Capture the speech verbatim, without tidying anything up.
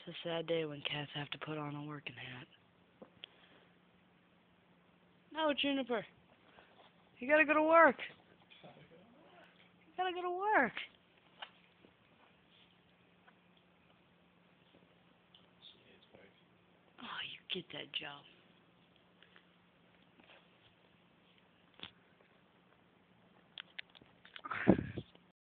It's a sad day when cats have to put on a working hat. No, Juniper. You gotta go to work. You gotta go to work. Oh, you get that job.